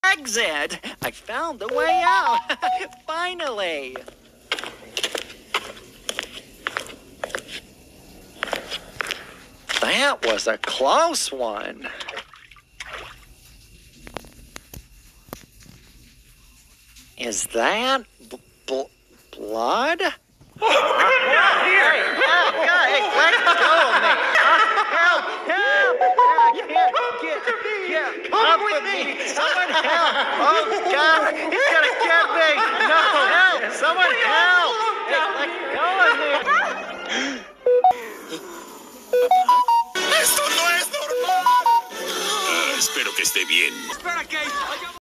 exit. I found the way out. Finally. That was a close one. Is that blood? Hey,